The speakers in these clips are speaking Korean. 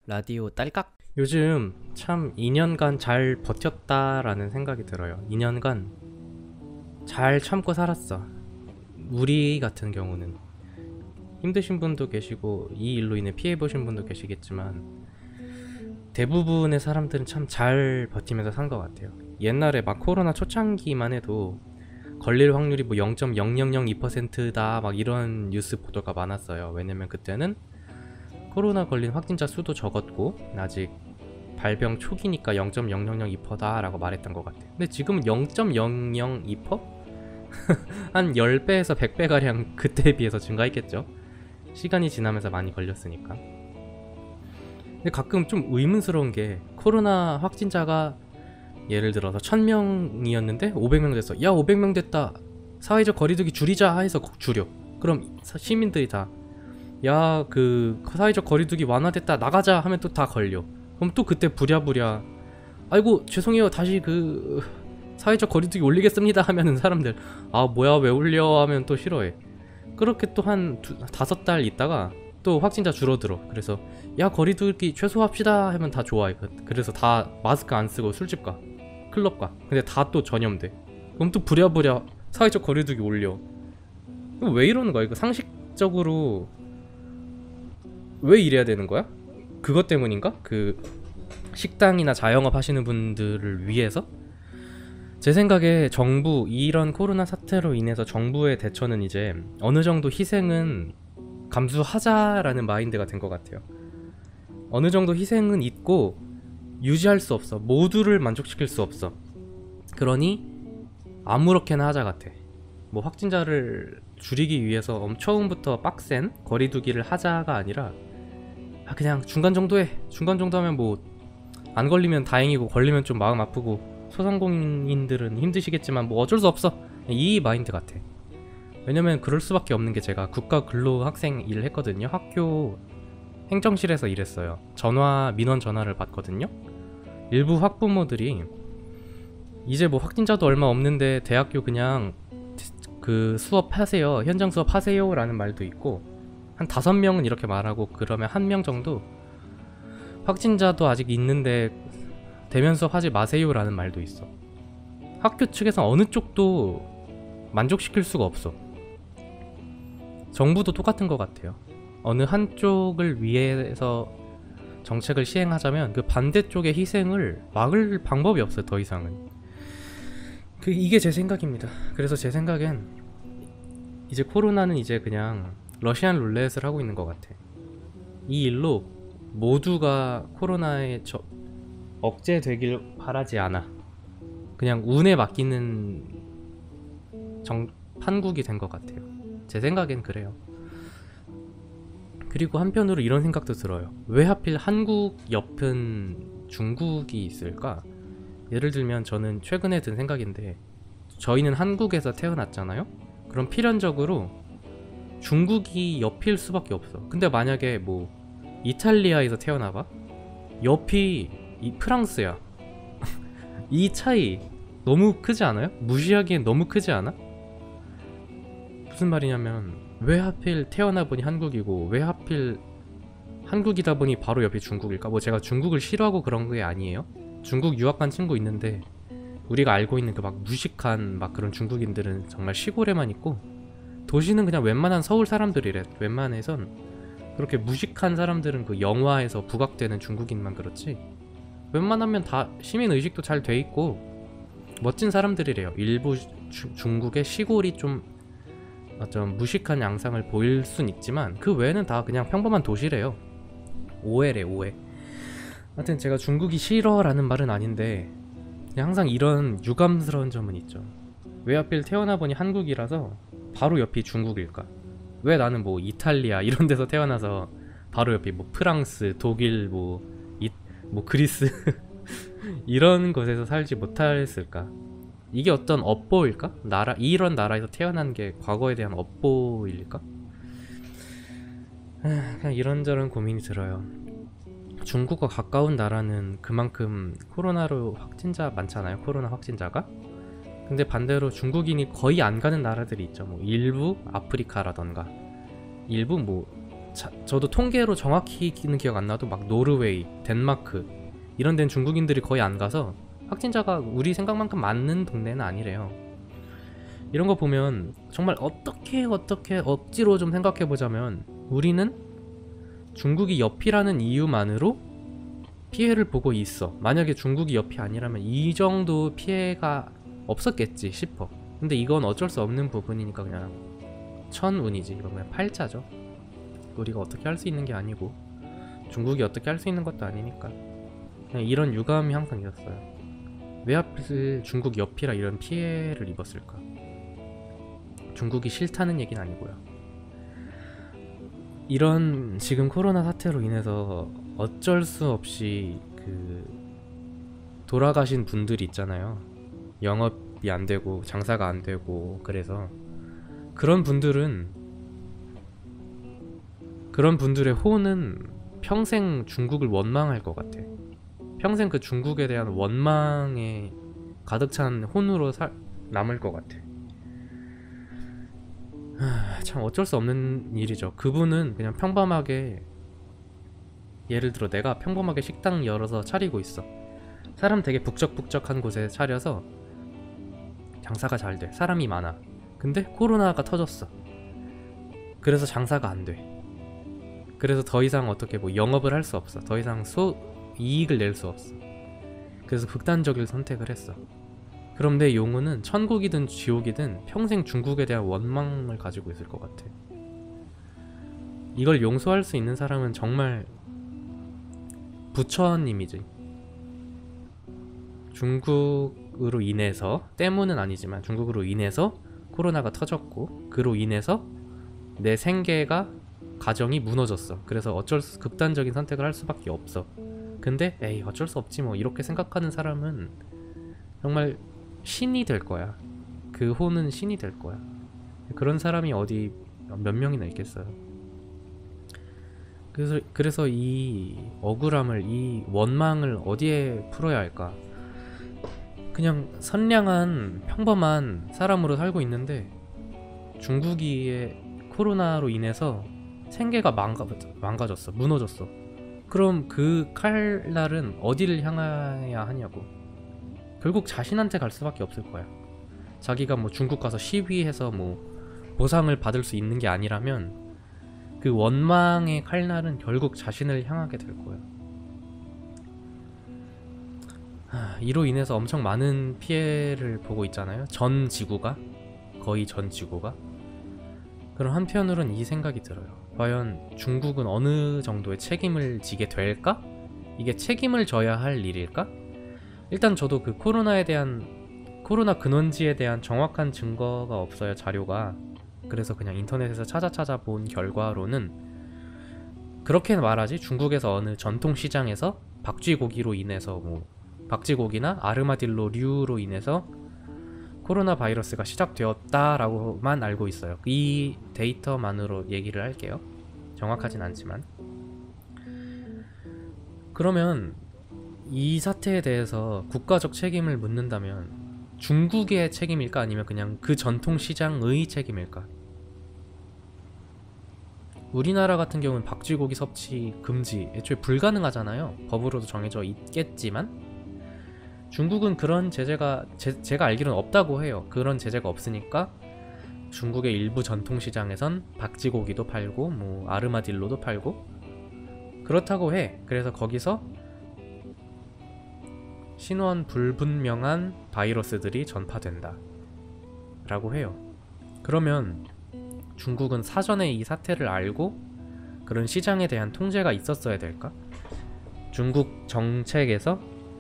라디오 딸깍. 요즘 참 2년간 잘 버텼다라는 생각이 들어요. 2년간 잘 참고 살았어. 우리 같은 경우는 힘드신 분도 계시고 이 일로 인해 피해 보신 분도 계시겠지만 대부분의 사람들은 참 잘 버티면서 산 것 같아요. 옛날에 막 코로나 초창기만 해도 걸릴 확률이 뭐 0.0002%다 막 이런 뉴스 보도가 많았어요. 왜냐면 그때는 코로나 걸린 확진자 수도 적었고 아직 발병 초기니까 0.0002%다 라고 말했던 것 같아요. 근데 지금은 0.002%? 한 10배에서 100배가량 그때에 비해서 증가했겠죠. 시간이 지나면서 많이 걸렸으니까. 근데 가끔 좀 의문스러운 게 코로나 확진자가 예를 들어서 1000명이었는데 500명 됐어. 야, 500명 됐다, 사회적 거리두기 줄이자 해서 줄여. 그럼 시민들이 다 야, 그 사회적 거리두기 완화됐다, 나가자 하면 또 다 걸려. 그럼 또 그때 부랴부랴 아이고 죄송해요, 다시 그 사회적 거리두기 올리겠습니다 하면은 사람들 아 뭐야 왜 올려 하면 또 싫어해. 그렇게 또 한 5달 있다가 또 확진자 줄어들어. 그래서 야 거리두기 최소합시다 하면 다 좋아해. 그래서 다 마스크 안 쓰고 술집 가, 클럽 가. 근데 다 또 전염돼. 그럼 또 부랴부랴 사회적 거리두기 올려. 이거 왜 이러는 거야? 이거 상식적으로 왜 이래야 되는 거야? 그것 때문인가? 그 식당이나 자영업 하시는 분들을 위해서? 제 생각에 정부, 이런 코로나 사태로 인해서 정부의 대처는 이제 어느 정도 희생은 감수하자라는 마인드가 된 것 같아요. 어느 정도 희생은 있고 유지할 수 없어. 모두를 만족시킬 수 없어. 그러니 아무렇게나 하자 같아. 뭐 확진자를 줄이기 위해서 처음부터 빡센 거리두기를 하자가 아니라 그냥 중간 정도 해. 중간 정도 하면 뭐 안 걸리면 다행이고 걸리면 좀 마음 아프고 소상공인들은 힘드시겠지만 뭐 어쩔 수 없어, 이 마인드 같아. 왜냐면 그럴 수밖에 없는 게, 제가 국가 근로 학생 일을 했거든요. 학교 행정실에서 일했어요. 민원 전화를 받거든요. 일부 학부모들이 이제 뭐 확진자도 얼마 없는데 대학교 그냥 그 수업하세요, 현장 수업하세요 라는 말도 있고, 한 5명은 이렇게 말하고, 그러면 1명 정도 확진자도 아직 있는데 대면 수업 하지 마세요 라는 말도 있어. 학교 측에서 어느 쪽도 만족시킬 수가 없어. 정부도 똑같은 것 같아요. 어느 한쪽을 위해서 정책을 시행하자면 그 반대쪽의 희생을 막을 방법이 없어요, 더 이상은. 이게 제 생각입니다. 그래서 제 생각엔 이제 코로나는 이제 그냥 러시안 룰렛을 하고 있는 것 같아. 이 일로 모두가 코로나에 억제되길 바라지 않아. 그냥 운에 맡기는 판국이 된 것 같아요. 제 생각엔 그래요. 그리고 한편으로 이런 생각도 들어요. 왜 하필 한국 옆은 중국이 있을까? 예를 들면 저는 최근에 든 생각인데, 저희는 한국에서 태어났잖아요? 그럼 필연적으로 중국이 옆일 수밖에 없어. 근데 만약에 뭐 이탈리아에서 태어나봐? 옆이 프랑스야. 이 차이 너무 크지 않아요? 무시하기엔 너무 크지 않아? 무슨 말이냐면, 왜 하필 태어나보니 한국이고 왜 하필 한국이다 보니 바로 옆이 중국일까? 뭐 제가 중국을 싫어하고 그런 게 아니에요. 중국 유학 간 친구 있는데 우리가 알고 있는 그 막 무식한 막 그런 중국인들은 정말 시골에만 있고, 도시는 그냥 웬만한 서울 사람들이래. 웬만해선 그렇게 무식한 사람들은 그 영화에서 부각되는 중국인만 그렇지, 웬만하면 다 시민의식도 잘 돼 있고 멋진 사람들이래요. 일부 중국의 시골이 좀 무식한 양상을 보일 순 있지만 그 외에는 다 그냥 평범한 도시래요. 오해래, 오해. 하여튼 제가 중국이 싫어라는 말은 아닌데 그냥 항상 이런 유감스러운 점은 있죠. 왜 하필 태어나보니 한국이라서 바로 옆이 중국일까? 왜 나는 뭐 이탈리아 이런 데서 태어나서 바로 옆이 뭐 프랑스, 독일, 뭐 그리스 이런 곳에서 살지 못했을까? 이게 어떤 업보일까? 이런 나라에서 태어난 게 과거에 대한 업보일까? 그냥 이런저런 고민이 들어요. 중국과 가까운 나라는 그만큼 코로나로 확진자 많잖아요. 코로나 확진자가. 근데 반대로 중국인이 거의 안 가는 나라들이 있죠. 뭐 일부 아프리카라던가, 일부 뭐 저도 통계로 정확히는 기억 안 나도 막 노르웨이, 덴마크 이런 데는 중국인들이 거의 안 가서 확진자가 우리 생각만큼 많은 동네는 아니래요. 이런 거 보면 정말 어떻게 억지로 좀 생각해 보자면 우리는 중국이 옆이라는 이유만으로 피해를 보고 있어. 만약에 중국이 옆이 아니라면 이 정도 피해가 없었겠지 싶어. 근데 이건 어쩔 수 없는 부분이니까 그냥 천운이지. 이건 그냥 팔자죠. 우리가 어떻게 할 수 있는 게 아니고 중국이 어떻게 할 수 있는 것도 아니니까 그냥 이런 유감이 항상 있었어요. 왜 하필 중국 옆이라 이런 피해를 입었을까? 중국이 싫다는 얘기는 아니고요. 이런 지금 코로나 사태로 인해서 어쩔 수 없이 돌아가신 분들이 있잖아요. 영업이 안 되고 장사가 안 되고. 그래서 그런 분들의 호는 평생 중국을 원망할 것 같아. 평생 그 중국에 대한 원망에 가득 찬 혼으로 남을 것 같아. 참 어쩔 수 없는 일이죠. 그분은 그냥 평범하게, 예를 들어 내가 평범하게 식당 열어서 차리고 있어. 사람 되게 북적북적한 곳에 차려서 장사가 잘 돼. 사람이 많아. 근데 코로나가 터졌어. 그래서 장사가 안 돼. 그래서 더 이상 어떻게 영업을 할 수 없어. 더 이상 이익을 낼 수 없어. 그래서 극단적인 선택을 했어. 그럼 내 용우는 천국이든 지옥이든 평생 중국에 대한 원망을 가지고 있을 것 같아. 이걸 용서할 수 있는 사람은 정말 부처님이지. 중국으로 인해서, 때문은 아니지만 중국으로 인해서 코로나가 터졌고 그로 인해서 내 생계가, 가정이 무너졌어. 그래서 극단적인 선택을 할 수밖에 없어. 근데 에이 어쩔 수 없지 뭐 이렇게 생각하는 사람은 정말 신이 될 거야. 그 호는 신이 될 거야. 그런 사람이 어디 몇 명이나 있겠어요. 그래서 이 억울함을, 이 원망을 어디에 풀어야 할까? 그냥 선량한 평범한 사람으로 살고 있는데 중국의 코로나로 인해서 생계가 망가졌어. 무너졌어. 그럼 그 칼날은 어디를 향해야 하냐고. 결국 자신한테 갈 수밖에 없을 거야. 자기가 뭐 중국 가서 시위해서 뭐 보상을 받을 수 있는 게 아니라면 그 원망의 칼날은 결국 자신을 향하게 될 거야. 이로 인해서 엄청 많은 피해를 보고 있잖아요. 전 지구가. 거의 전 지구가. 그럼 한편으로는 이 생각이 들어요. 과연 중국은 어느 정도의 책임을 지게 될까? 이게 책임을 져야 할 일일까? 일단 저도 그 코로나 근원지에 대한 정확한 증거가 없어요. 자료가. 그래서 그냥 인터넷에서 찾아본 결과로는 그렇게 말하지. 중국에서 어느 전통시장에서 박쥐고기로 인해서 박쥐고기나 아르마딜로류로 인해서 코로나 바이러스가 시작되었다라고만 알고 있어요. 이 데이터만으로 얘기를 할게요. 정확하진 않지만. 그러면 이 사태에 대해서 국가적 책임을 묻는다면 중국의 책임일까? 아니면 그냥 그 전통시장의 책임일까? 우리나라 같은 경우는 박쥐고기 섭취 금지, 애초에 불가능하잖아요. 법으로도 정해져 있겠지만 중국은 그런 제재가 제가 알기로는 없다고 해요. 그런 제재가 없으니까 중국의 일부 전통시장에선 박쥐고기도 팔고 아르마딜로도 팔고 그렇다고 해. 그래서 거기서 신원 불분명한 바이러스들이 전파된다 라고 해요. 그러면 중국은 사전에 이 사태를 알고 그런 시장에 대한 통제가 있었어야 될까? 중국 정책에서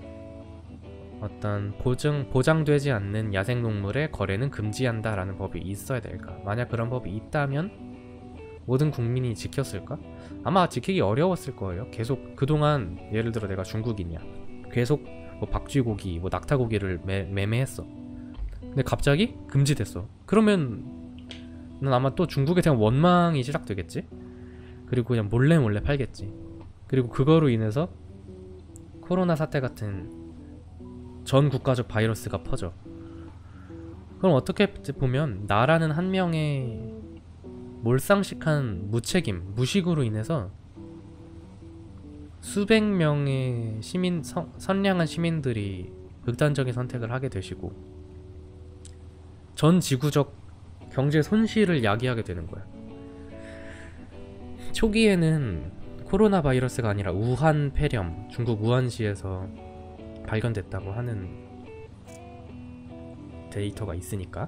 어떤 보장되지 않는 야생동물의 거래는 금지한다 라는 법이 있어야 될까? 만약 그런 법이 있다면 모든 국민이 지켰을까? 아마 지키기 어려웠을 거예요. 계속 그동안 예를 들어 내가 중국인이야. 계속 박쥐고기, 낙타고기를 매매했어. 근데 갑자기 금지됐어. 그러면 난 아마 또 중국에 대한 원망이 시작되겠지? 그리고 그냥 몰래 팔겠지. 그리고 그거로 인해서 코로나 사태 같은 전 국가적 바이러스가 퍼져. 그럼 어떻게 보면 나라는 한 명의 몰상식한 무책임, 무식으로 인해서 수백 명의 선량한 시민들이 극단적인 선택을 하게 되시고 전 지구적 경제 손실을 야기하게 되는 거야. 초기에는 코로나 바이러스가 아니라 우한 폐렴, 중국 우한시에서 발견됐다고 하는 데이터가 있으니까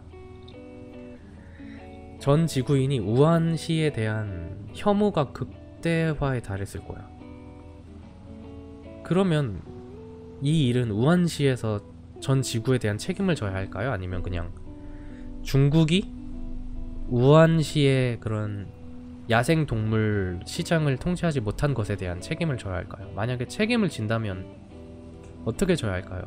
전 지구인이 우한시에 대한 혐오가 극대화에 달했을 거야. 그러면 이 일은 우한시에서 전 지구에 대한 책임을 져야 할까요? 아니면 그냥 중국이 우한시의 그런 야생동물 시장을 통제하지 못한 것에 대한 책임을 져야 할까요? 만약에 책임을 진다면 어떻게 져야 할까요?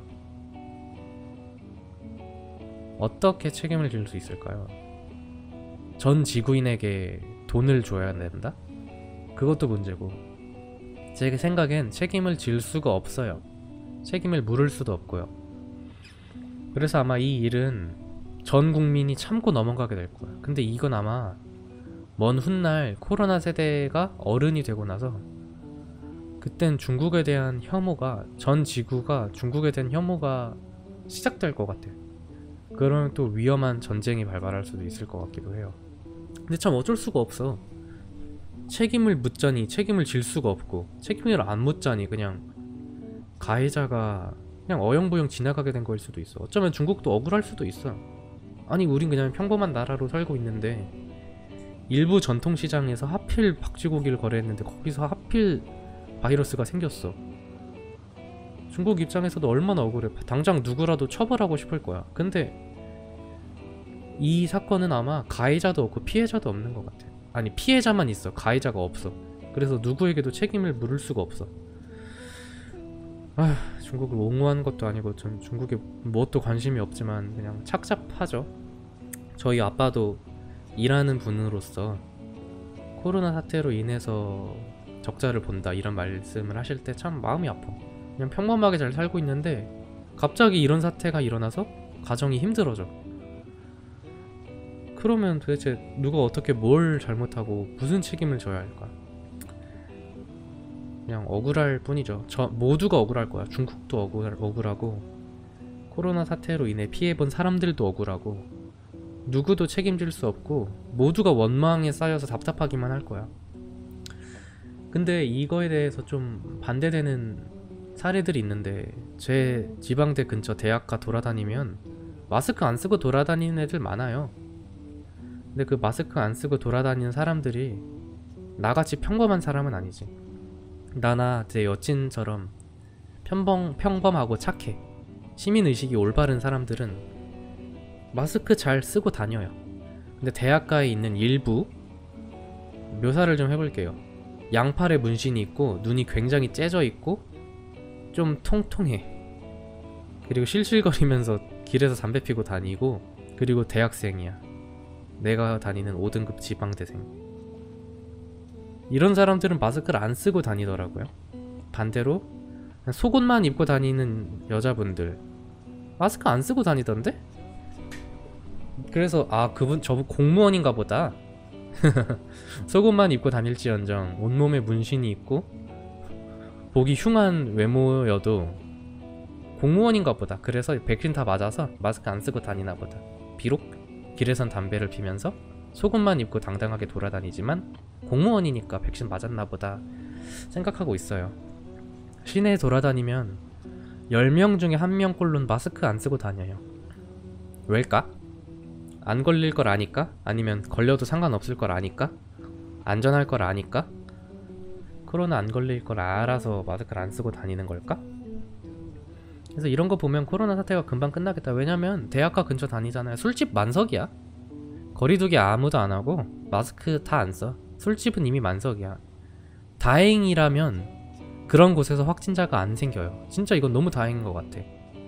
어떻게 책임을 질 수 있을까요? 전 지구인에게 돈을 줘야 된다? 그것도 문제고, 제 생각엔 책임을 질 수가 없어요. 책임을 물을 수도 없고요. 그래서 아마 이 일은 전 국민이 참고 넘어가게 될 거야. 근데 이건 아마 먼 훗날 코로나 세대가 어른이 되고 나서 그땐 중국에 대한 혐오가, 전 지구가 중국에 대한 혐오가 시작될 것 같아. 그러면 또 위험한 전쟁이 발발할 수도 있을 것 같기도 해요. 근데 참 어쩔 수가 없어. 책임을 묻자니 책임을 질 수가 없고, 책임을 안 묻자니 그냥 가해자가 그냥 어영부영 지나가게 된 거일 수도 있어. 어쩌면 중국도 억울할 수도 있어. 아니 우린 그냥 평범한 나라로 살고 있는데 일부 전통시장에서 하필 박쥐고기를 거래했는데 거기서 하필 바이러스가 생겼어. 중국 입장에서도 얼마나 억울해. 당장 누구라도 처벌하고 싶을 거야. 근데 이 사건은 아마 가해자도 없고 피해자도 없는 것 같아. 아니 피해자만 있어. 가해자가 없어. 그래서 누구에게도 책임을 물을 수가 없어. 중국을 옹호하는 것도 아니고 전 중국에 무엇도 관심이 없지만 그냥 착잡하죠. 저희 아빠도 일하는 분으로서 코로나 사태로 인해서 적자를 본다 이런 말씀을 하실 때 참 마음이 아파. 그냥 평범하게 잘 살고 있는데 갑자기 이런 사태가 일어나서 가정이 힘들어져. 그러면 도대체 누가 어떻게 뭘 잘못하고 무슨 책임을 져야 할까? 그냥 억울할 뿐이죠. 모두가 억울할 거야. 중국도 억울하고 코로나 사태로 인해 피해본 사람들도 억울하고 누구도 책임질 수 없고 모두가 원망에 쌓여서 답답하기만 할 거야. 근데 이거에 대해서 좀 반대되는 사례들이 있는데, 제 지방대 근처 대학가 돌아다니면 마스크 안 쓰고 돌아다니는 애들 많아요. 근데 그 마스크 안 쓰고 돌아다니는 사람들이 나같이 평범한 사람은 아니지. 나나 제 여친처럼 평범하고 착해, 시민의식이 올바른 사람들은 마스크 잘 쓰고 다녀요. 근데 대학가에 있는 일부, 묘사를 좀 해볼게요. 양팔에 문신이 있고 눈이 굉장히 째져 있고 좀 통통해. 그리고 실실거리면서 길에서 담배 피고 다니고, 그리고 대학생이야. 내가 다니는 5등급 지방대생. 이런 사람들은 마스크를 안 쓰고 다니더라고요. 반대로 속옷만 입고 다니는 여자분들 마스크 안 쓰고 다니던데? 그래서 저분 공무원인가 보다. 속옷만 입고 다닐지언정 온몸에 문신이 있고 보기 흉한 외모여도 공무원인가 보다. 그래서 백신 다 맞아서 마스크 안 쓰고 다니나 보다. 비록 길에선 담배를 피면서 속옷만 입고 당당하게 돌아다니지만 공무원이니까 백신 맞았나 보다 생각하고 있어요. 시내에 돌아다니면 10명 중에 1명꼴로는 마스크 안 쓰고 다녀요. 왜일까? 안 걸릴 걸 아니까? 아니면 걸려도 상관없을 걸 아니까? 안전할 걸 아니까? 코로나 안 걸릴 걸 알아서 마스크를 안 쓰고 다니는 걸까? 그래서 이런 거 보면 코로나 사태가 금방 끝나겠다. 왜냐면 대학가 근처 다니잖아요. 술집 만석이야. 거리두기 아무도 안 하고 마스크 다 안 써. 술집은 이미 만석이야. 다행이라면 그런 곳에서 확진자가 안 생겨요. 진짜 이건 너무 다행인 것 같아.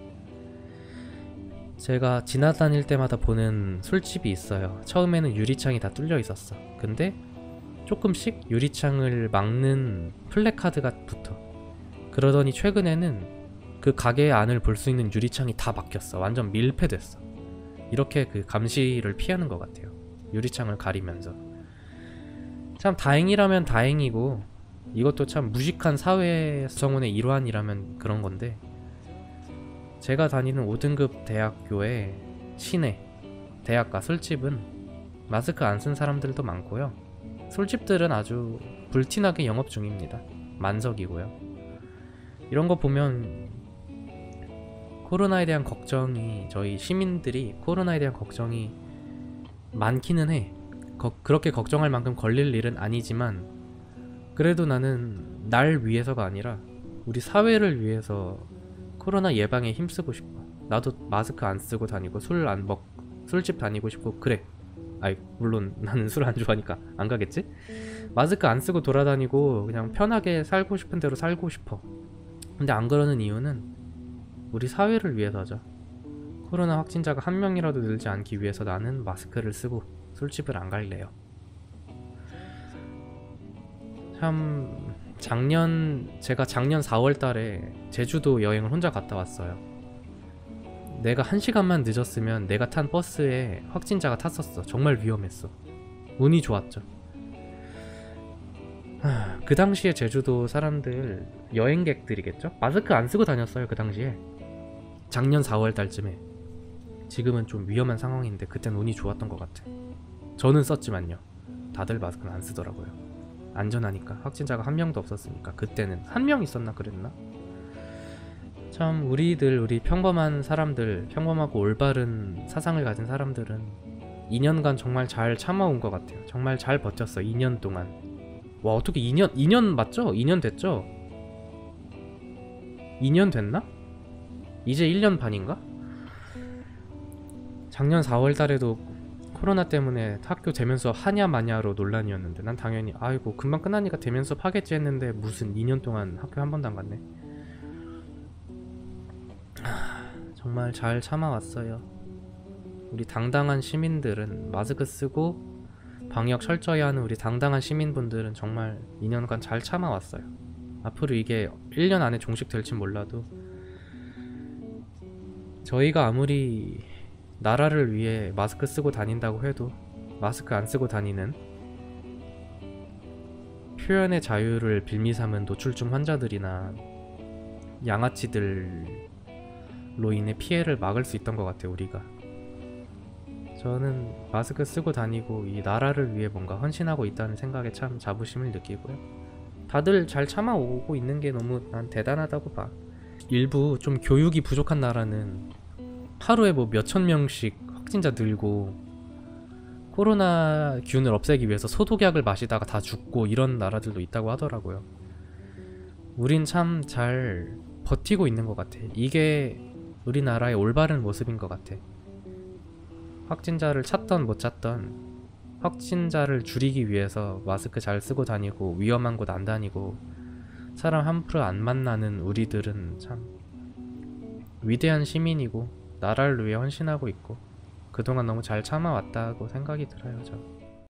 제가 지나다닐 때마다 보는 술집이 있어요. 처음에는 유리창이 다 뚫려 있었어. 근데 조금씩 유리창을 막는 플래카드가 붙어. 그러더니 최근에는 그 가게 안을 볼 수 있는 유리창이 다 막혔어. 완전 밀폐됐어. 이렇게 그 감시를 피하는 것 같아요. 유리창을 가리면서. 참 다행이라면 다행이고, 이것도 참 무식한 사회 구성원의 일환이라면 그런 건데, 제가 다니는 5등급 대학교의 시내 대학가 술집은 마스크 안 쓴 사람들도 많고요. 술집들은 아주 불티나게 영업 중입니다. 만석이고요. 이런 거 보면 코로나에 대한 걱정이, 저희 시민들이 코로나에 대한 걱정이 많기는 해. 그렇게 걱정할 만큼 걸릴 일은 아니지만, 그래도 나는 날 위해서가 아니라 우리 사회를 위해서 코로나 예방에 힘쓰고 싶어. 나도 마스크 안 쓰고 다니고 술집 다니고 싶고 그래. 아이, 물론 나는 술 안 좋아하니까 안 가겠지? 마스크 안 쓰고 돌아다니고 그냥 편하게 살고 싶은 대로 살고 싶어. 근데 안 그러는 이유는 우리 사회를 위해서죠. 코로나 확진자가 한 명이라도 늘지 않기 위해서 나는 마스크를 쓰고 술집을 안 갈래요. 참 제가 작년 4월 달에 제주도 여행을 혼자 갔다 왔어요. 내가 1시간만 늦었으면 내가 탄 버스에 확진자가 탔었어. 정말 위험했어. 운이 좋았죠. 그 당시에 제주도 사람들, 여행객들이겠죠? 마스크 안 쓰고 다녔어요, 그 당시에. 작년 4월 달쯤에. 지금은 좀 위험한 상황인데 그땐 운이 좋았던 것 같아. 저는 썼지만요. 다들 마스크는 안 쓰더라고요. 안전하니까. 확진자가 한 명도 없었으니까. 그때는 한 명 있었나 그랬나? 참 우리 평범한 사람들, 평범하고 올바른 사상을 가진 사람들은 2년간 정말 잘 참아온 것 같아요. 정말 잘 버텼어. 2년 동안. 와, 어떻게 2년 맞죠? 2년 됐죠? 2년 됐나? 이제 1년 반인가? 작년 4월 달에도 코로나 때문에 학교 대면 수업 하냐 마냐로 논란이었는데, 난 당연히 아이고 금방 끝나니까 대면 수업 하겠지 했는데 무슨 2년 동안 학교 한 번도 안 갔네. 정말 잘 참아왔어요. 우리 당당한 시민들은, 마스크 쓰고 방역 철저히 하는 우리 당당한 시민분들은 정말 2년간 잘 참아왔어요. 앞으로 이게 1년 안에 종식될진 몰라도 저희가 아무리 나라를 위해 마스크 쓰고 다닌다고 해도 마스크 안 쓰고 다니는, 표현의 자유를 빌미 삼은 노출증 환자들이나 양아치들로 인해 피해를 막을 수 있던 것 같아요, 우리가. 저는 마스크 쓰고 다니고 이 나라를 위해 뭔가 헌신하고 있다는 생각에 참 자부심을 느끼고요. 다들 잘 참아오고 있는 게 너무 난 대단하다고 봐. 일부 좀 교육이 부족한 나라는 하루에 뭐 몇천 명씩 확진자 늘고 코로나 균을 없애기 위해서 소독약을 마시다가 다 죽고 이런 나라들도 있다고 하더라고요. 우린 참 잘 버티고 있는 것 같아. 이게 우리나라의 올바른 모습인 것 같아. 확진자를 찾던 못 찾던, 확진자를 줄이기 위해서 마스크 잘 쓰고 다니고 위험한 곳 안 다니고 사람 함부로 안 만나는 우리들은 참 위대한 시민이고 나라를 위해 헌신하고 있고 그동안 너무 잘 참아왔다고 생각이 들어요, 저.